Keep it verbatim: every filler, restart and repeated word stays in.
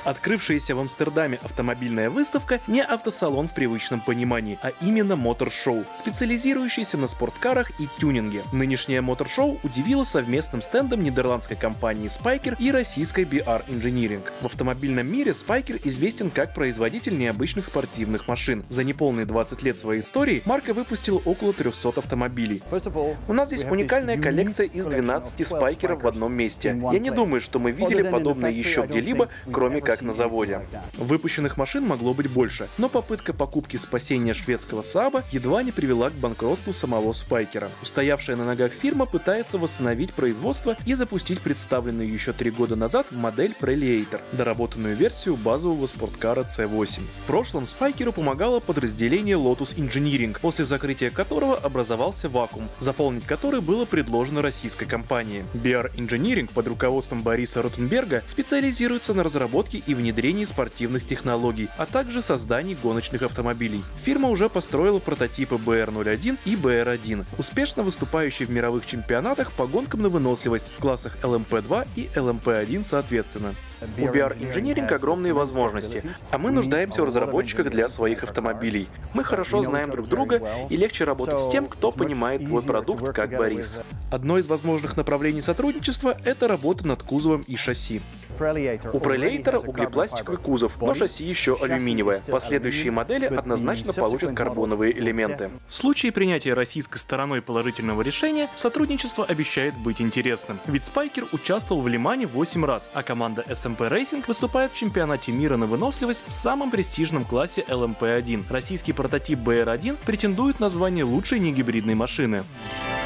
Открывшаяся в Амстердаме автомобильная выставка не автосалон в привычном понимании, а именно мотор-шоу, специализирующийся на спорткарах и тюнинге. Нынешнее мотор-шоу удивило совместным стендом нидерландской компании Spyker и российской би ар Engineering. В автомобильном мире Spyker известен как производитель необычных спортивных машин. За неполные двадцать лет своей истории марка выпустила около трёхсот автомобилей. У нас здесь уникальная коллекция из двенадцати Spyker'ов в одном месте. Я не думаю, что мы видели подобное еще где-либо, кроме как на заводе. Выпущенных машин могло быть больше, но попытка покупки спасения шведского Сааба едва не привела к банкротству самого Spyker'а. Устоявшая на ногах фирма пытается восстановить производство и запустить представленную еще три года назад модель Prelator, доработанную версию базового спорткара си восемь. В прошлом Spyker'у помогало подразделение Lotus Engineering, после закрытия которого образовался вакуум, заполнить который было предложено российской компании. би ар Engineering под руководством Бориса Ротенберга специализируется на разработке и внедрении спортивных технологий, а также создании гоночных автомобилей. Фирма уже построила прототипы бэ эр ноль один и бэ эр один, успешно выступающие в мировых чемпионатах по гонкам на выносливость в классах эл эм пэ два и эл эм пэ один соответственно. У би ар Engineering огромные возможности, а мы нуждаемся в разработчиках для своих автомобилей. Мы хорошо знаем друг друга, и легче работать с тем, кто понимает твой продукт, как Борис. Одно из возможных направлений сотрудничества — это работа над кузовом и шасси. У Prelator углепластиковый кузов, но шасси еще алюминиевое. Последующие модели однозначно получат карбоновые элементы. В случае принятия российской стороной положительного решения, сотрудничество обещает быть интересным. Ведь Spyker участвовал в Лимане восемь раз, а команда эс эм пэ Racing выступает в чемпионате мира на выносливость в самом престижном классе эл эм пэ один. Российский прототип бэ эр один претендует на звание лучшей негибридной машины.